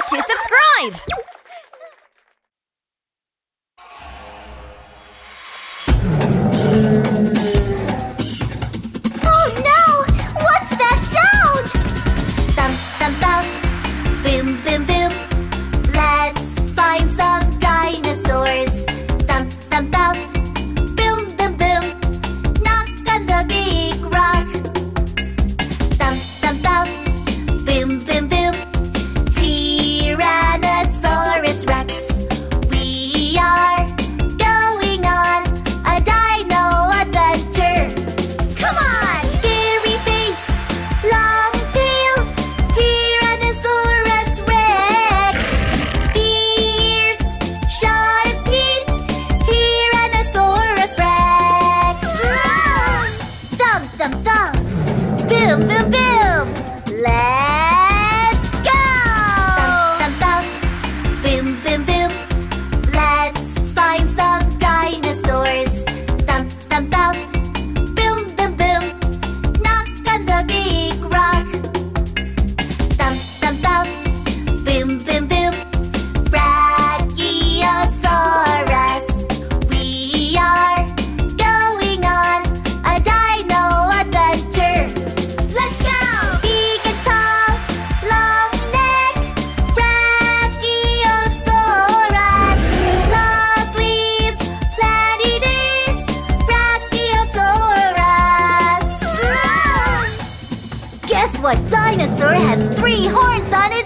to subscribe! Oh no! What's that sound? Thump, thump, thump. Boom, boom, boom. Let's find some dinosaurs. Thump, thump, thump. Boom, boom, boom. Knock on the big rock. Thump, thump, thump. Boom, boom, boom. Tyrannosaurus Rex. We are going on a dino adventure. Come on! Scary face, long tail, Tyrannosaurus Rex. Fierce, sharp teeth, Tyrannosaurus Rex. Thump, thump, thump. Boom, boom, boom. Let's go! Thump, thump, thump. Boom, boom, boom. Let's find some dinosaurs. Thump, thump, thump. Boom, boom, boom. Knock on the big rock. Thump, thump, thump. Boom, boom, boom. Brachiosaurus. We are going on a dino adventure. Let's go! Big and tall, long neck, Brachiosaurus. Long sleeves, plant-eater, Brachiosaurus. Guess what dinosaur has 3 horns on his